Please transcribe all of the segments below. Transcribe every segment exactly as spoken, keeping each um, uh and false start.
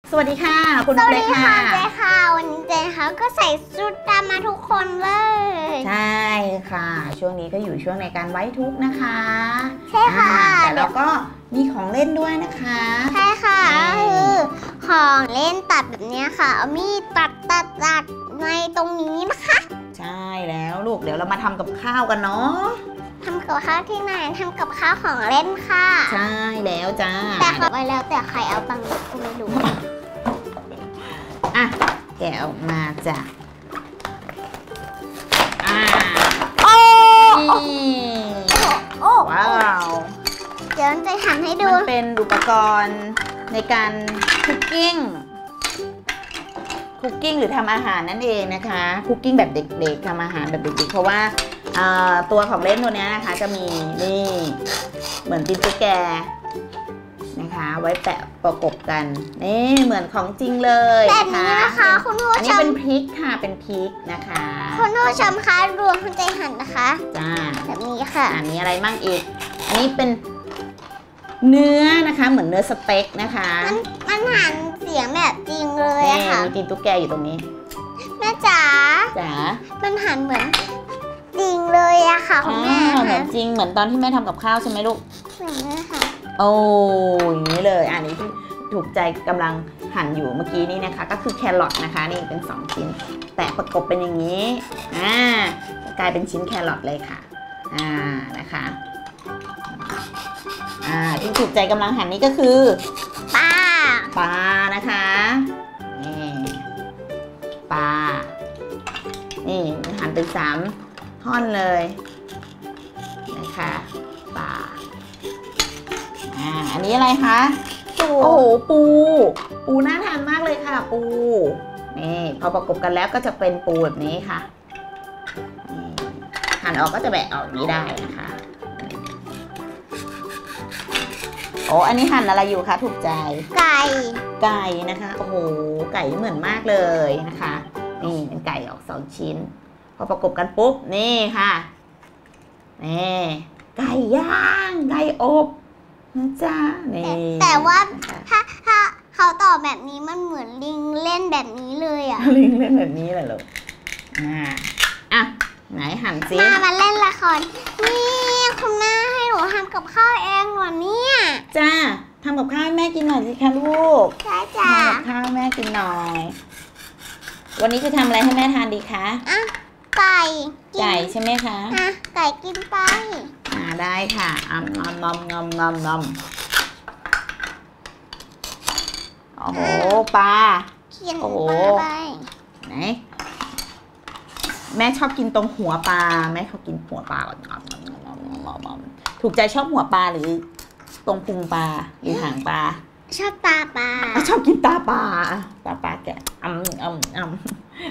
สวัสดีค่ะคุณนกเล็กค่ะสวัสดีค่ะเจค่ะวันนี้เจค่ะก็ใส่ชุดดำมาทุกคนเลยใช่ค่ะช่วงนี้ก็อยู่ช่วงในการไว้ทุกข์นะคะใช่ค่ะแต่เราก็มีของเล่นด้วยนะคะใช่ค่ะคือของเล่นตัดแบบนี้ค่ะเอามีดตัดตัดตัดในตรงนี้นะคะใช่แล้วลูกเดี๋ยวเรามาทำกับข้าวกันเนาะทำกับข้าวที่ไหนทำกับข้าวของเล่นค่ะใช่แล้วจ้าแต่ขอไปแล้วแต่ใครเอาตังค์ก็ไม่รู้อ่ะแกะออกมาจ้ะอ่าโอ้โอ้ว้าวเดี๋ยวจะทำให้ดูมันเป็นอุปกรณ์ในการคุกกิ้งคุกกิ้งหรือทำอาหารนั่นเองนะคะคุกกิ้งแบบเด็กๆทำอาหารแบบเด็กๆเพราะว่าตัวของเล่นตัวนี้นะคะจะมีนี่เหมือนตีนตุ๊กแกนะคะไว้แปะประกบกันนี่เหมือนของจริงเลยแบบนี้นะคะคุณผู้ชมอันนี้เป็นพริกค่ะเป็นพริกนะคะคุณผู้ชมคะรวมคุณใจหั่นนะคะจ้าแบบนี้ค่ะอันนี้อะไรบ้างอีกอันนี้เป็นเนื้อนะคะเหมือนเนื้อสเต็กนะคะมันมันหั่นเสียงแบบจริงเลยอะค่ะมีตีนตุ๊กแกอยู่ตรงนี้แม่จ๋าจ๋ามันหั่นเหมือนจริงเลยอะค่ะคุณแม่เหมือนจริงเหมือนตอนที่แม่ทำกับข้าวใช่ไหมลูกเหมือนเลยค่ะโอ้อย่างนี้เลยอันนี้ที่ถูกใจกำลังหั่นอยู่เมื่อกี้นี้นะคะก็คือแครอทนะคะนี่เป็นสองชิ้นแตะประกบเป็นอย่างนี้อ่ากลายเป็นชิ้นแครอทเลยค่ะอ่านะคะอ่าที่ถูกใจกำลังหั่นนี้ก็คือปลาปลานะคะนี่ปลานี่หั่นเป็นสามท่อนเลยนะคะปลาอ่าอันนี้อะไรคะปูโอ้โหปูปูน่าทานมากเลยค่ะปูนี่พอประกบกันแล้วก็จะเป็นปูแบบนี้ค่ะหั่นออกก็จะแบะออกนี้ได้นะคะโอ้อันนี้หั่นอะไรอยู่คะถูกใจไก่ไก่นะคะโอ้โหไก่เหมือนมากเลยนะคะนี่เป็นไก่ออกสองชิ้นพอประกบกันปุ๊บนี่ค่ะนี่ไก่ย่างไก่อบนะจ๊ะนี่แต่ว่าถ้าถ้าเขาตอบแบบนี้มันเหมือนลิงเล่นแบบนี้เลยอ่ะลิงเล่นแบบนี้เหรอลูกอ่าอ่ะไหนหั่นซิมามาเล่นละครนี่คุณแม่ให้หนูทำกับข้าวเองเหรอเนี่ยจ้าทำกับข้าวให้แม่กินหน่อยสิคะลูกใช่จ้าทำกับข้าวให้แม่กินหน่อยวันนี้จะทำอะไรให้แม่ทานดีคะอ่ะไก่ไก่ใช่ไหมคะอ่ะไก่กินไปอ่าได้ค่ะอ่ำนอมนอมนอมนอมนอมโอ้โหปลาโอ้โหไปไหนแม่ชอบกินตรงหัวปลาแม่ชอบกินหัวปลาถูกใจชอบหัวปลาหรือตรงพุงปลาหรือหางปลาชอบตาปลาชอบกินตาปลาตาปลาแกอ่ำอ่ำอ่ำ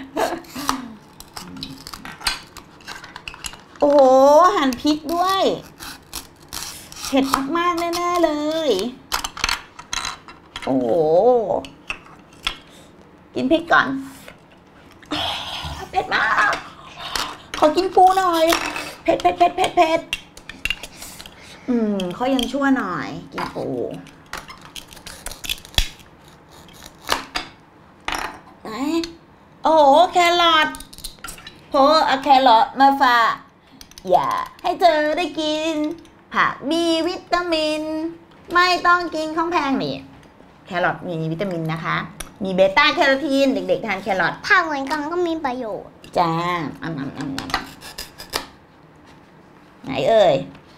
โอ้โหหั่นพริกด้วยเผ็ดมากๆแน่ๆเลยโอ้โหกินพริกก่อนเผ็ดมากขอกินปูหน่อยเผ็ดเผ็ดเผ็ดเผ็ดเผ็ดอืมเขายังชั่วหน่อยกินปูไหนโอ้โหแครอทโหเอาแครอทมาฝากอย่าให้เธอได้กินผักมีวิตามินไม่ต้องกินของแพงนี่แครอทมีวิตามินนะคะมีเบต้าแคโรทีนเด็กๆทานแครอทผักเหมือนกันก็มีประโยชน์จ้าอ่ำอ่ำอ่ำอ่ำไหนเอ่ย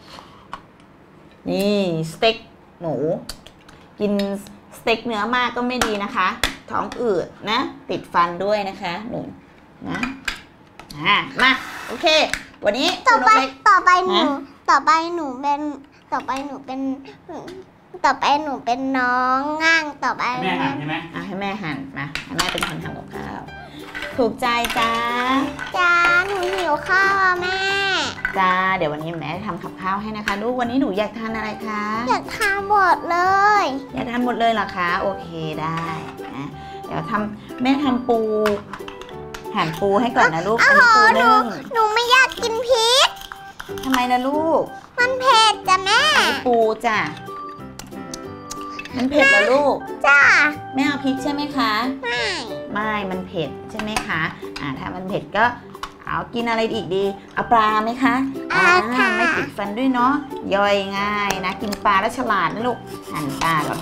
นี่สเต็กหมูกินสเต็กเนื้อมากก็ไม่ดีนะคะท้องอืดนะติดฟันด้วยนะคะหนูนะอ่ะมาโอเควันนี้ต่อไปต่อไปหนูต่อไปหนูเป็นต่อไปหนูเป็นต่อไปหนูเป็นน้องง่างต่อไปแม่หั่นใช่ไหมอ่ะให้แม่หั่นมาให้แม่เป็นคนทำกับข้าวถูกใจจ้าจ้าหนูหิวข้าวแม่จ้าเดี๋ยววันนี้แม่ทำกับข้าวให้นะคะลูกวันนี้หนูอยากทานอะไรคะอยากทานหมดเลยอยากทานหมดเลยเหรอคะโอเคได้นะเดี๋ยวทำแม่ทำปูหั่นปูให้ก่อนนะลูกอันนี้ปูนึ่งหนูไม่อยากกินพริกทำไมนะลูกมันเผ็ดจ้ะแม่ปูจ้ะมันเผ็ดเหรอลูกจ้าไม่เอาพริกใช่ไหมคะไม่ไม่มันเผ็ดใช่ไหมคะอ่าถ้ามันเผ็ดก็เอากินอะไรอีกดีเอาปลาไหมคะอ่าค่ะไม่ติดฟันด้วยเนาะย่อยง่ายนะกินปลาแล้วฉลาดนะลูกหั่นปลาก่อน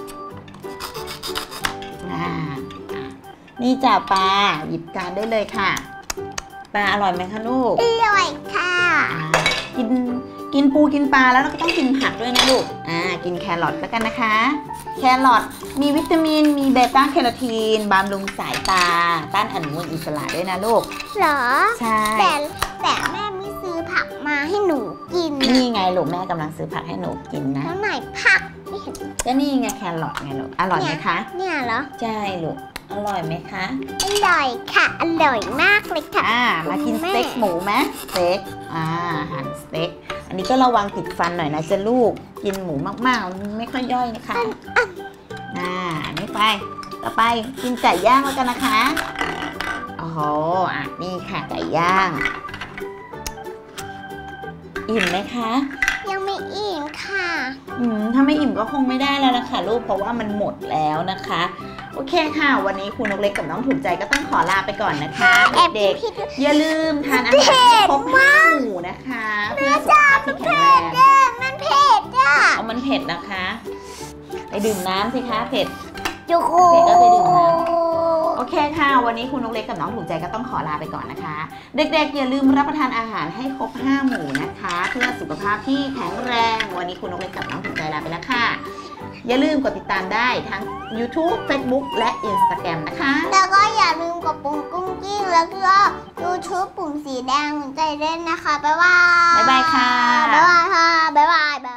อ่าอ่ะนี่จ้ะปลาหยิบจานได้เลยค่ะปลาอร่อยไหมคะลูกอร่อยค่ะอ่ากินกินปูกินปลาแล้วเราก็ต้องกินผักด้วยนะลูกอ่ากินแครอทแล้วกันนะคะ แครอทมีวิตามินมีเบต้าแคโรทีนบำรุงสายตาต้านอนุมูลอิสระด้วยนะลูกเหรอใช่แต่แต่แม่ไม่ซื้อผักมาให้หนูกินนะนี่ไงลูกแม่กำลังซื้อผักให้หนูกินนะแล้วไหนผักไม่เห็นก็นี่ไงแครอทไงลูกอร่อยไหมคะเนี่ยเหรอใช่ลูกอร่อยไหมคะอร่อยค่ะ อร่อยมากเลยค่ะอ่ามากินสเต็กหมูไหมสเต็กอ่าหั่นสเต็กอันนี้ก็ระวังติดฟันหน่อยนะจะลูกกินหมูมากๆมันไม่ค่อยย่อยนะคะอ่านี่ไปต่อไปกินไก่ย่างแล้วกันนะคะโอ้โหอ่ะนี่ค่ะไก่ย่างอิ่มไหมคะยังไม่อิ่มค่ะอืมถ้าไม่อิ่มก็คงไม่ได้แล้วล่ะค่ะลูกเพราะว่ามันหมดแล้วนะคะโอเคค่ะ วันนี้คุณนกเล็กกับน้องถูกใจก็ต้องขอลาไปก่อนนะคะแอบเด็กคิดๆอย่าลืมทานอาหารให้ครบห้าหมู่นะคะเพื่อสุขภาพที่แข็งแรงเด้อมันเผ็ดอ่ะเอามันเผ็ดนะคะไปดื่มน้ำสิคะเผ็ดจุกเผ็ดก็ไปดื่มน้ำ โอเคค่ะ วันนี้คุณนกเล็กกับน้องถูกใจก็ต้องขอลาไปก่อนนะคะ เด็กๆอย่าลืมรับประทานอาหารให้ครบห้าหมู่นะคะ เพื่อสุขภาพที่แข็งแรง วันนี้คุณนกเล็กกับน้องถูกใจลาไปแล้วค่ะ อย่าลืมกดติดตามได้ทั้ง YouTube Facebook และ Instagram นะคะแล้วก็อย่าลืมกดปุ่มกุ้งกิ้งแล้วก็ YouTube ปุ่มสีแดงหัวใจเล่นนะคะ บ๊ายบายบ๊ายบายค่ะบ๊ายบายค่ะ บ๊ายบาย